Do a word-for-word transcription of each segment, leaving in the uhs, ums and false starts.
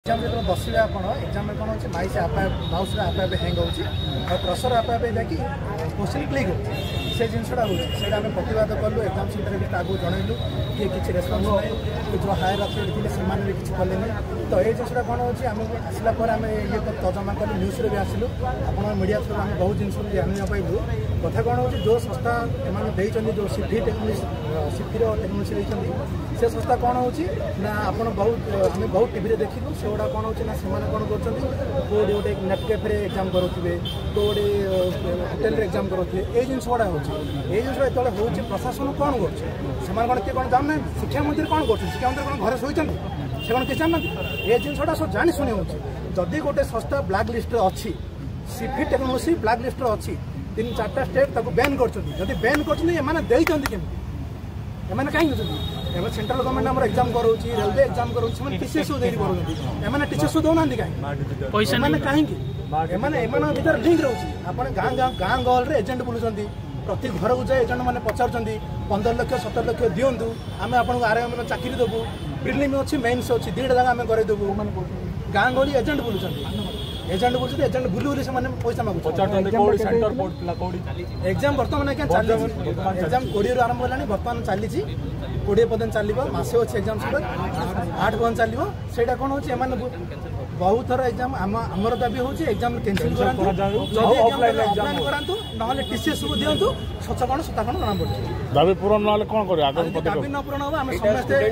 Exam जो बसवे आप exam में कौन हो माइस आपे माउस आपे आपे हैंग हो क्रसर आपे आपे जाकि क्वेश्चन क्लिक हो से जिनसा हो आम प्रतिवाद कलु एग्जाम सेन्टर भी आगे जनइलु किए किसी रेस्पन्स ना कि जो हायर अथॉरिटी थे भी किसी कले तो ये जिनसा कौन हो आम आसला आम ये तर्जमा कलु न्यूज़ भी आसलु आप मीडिया थ्रू आम बहुत जिन जाना पाइलु कथा कौन हो जो संस्था एम जो सिफी टेक्नोलोजी सिफिर टेक्नोलोजी देखते से संस्था कौन हो आप बहुत आम बहुत टीवी देखिलु से गुड़ा कौन हो कौन कर कौटे गोटे नेट कैफे एग्जाम करोवे तो गोटे होटेल एग्जाम करोवे ये जिन गुड़ा हो जिन जो हो प्रशासन कौन कर किए कौन जानना शिक्षा मंत्री कौन कर शिक्षा मंत्री कौन घर शोचते से कौन किसी जानना ये जिनटा सब जानी शुणी हो जदि गोटे संस्था ब्लाक लिस्ट अच्छी सिफी टेक्नोलोजी ब्लाक लिस्ट अच्छी तीन चार्टा स्टेट बैन कर बैन कर कहीं सेंट्रल गवर्नमेंट आम एग्जाम करोँ रेलवे एग्जाम करोँ टीसीएस कर टीचर्स दौना कहीं कहीं भर लिंक रोचे आप गाँ गाँ गाँ गहल एजेंट बुलूँ प्रति घर को जाए एजेंट मैंने पचार पंद्रह लक्ष सतर लक्ष दिंतु आम आपको आराम चाकरी देवु प्रिलिम अच्छी मेन्स अच्छी दुईटा जगह आम करदेवु गाँ गहली एजेंट बुलूँ एजेंट बुलूँ एजेंट बुली बुली से पैसा मांगुच्च एग्जाम बर्तमान चली एग्जाम कोड़े आरंभ है बर्तमान चली कोड़े पर्यटन चलो मसे अच्छे एग्जाम सेंटर आठ पर्यटन चलो से कौन हो बहुत थर एग्जाम आमर दाबी हूँ एग्जाम कैंसिल करातु ना टीसीएस को दिंतु सच कौन सता कौन जना पड़े दाबी पूरण ना कौन कर दाबी न पूरण हम आम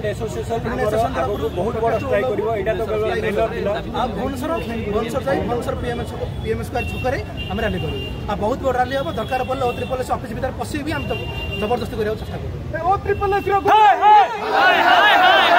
भुवनेश्वर भुवनेश्वर जाए भुवनेश्वर पीएमएस पीएमएस छकरे आम रैली करूँ बहुत बड़ रैली हम दरकार पड़े ओ ट्रिपल एस ऑफिस भीतर पशि भी आम जबरदस्ती करने चेष्टा करूँ।